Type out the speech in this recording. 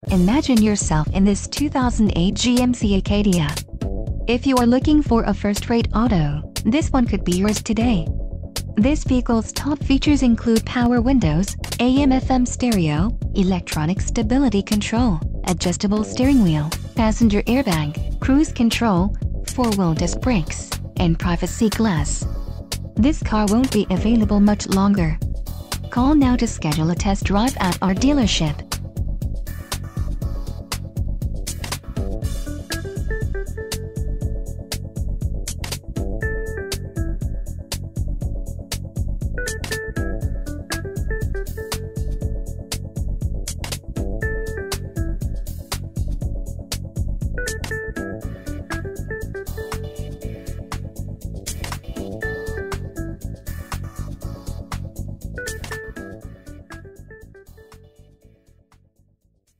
Imagine yourself in this 2008 GMC Acadia. If you are looking for a first-rate auto, this one could be yours today. This vehicle's top features include power windows, AM/FM stereo, electronic stability control, adjustable steering wheel, passenger airbag, cruise control, four-wheel disc brakes, and privacy glass. This car won't be available much longer. Call now to schedule a test drive at our dealership.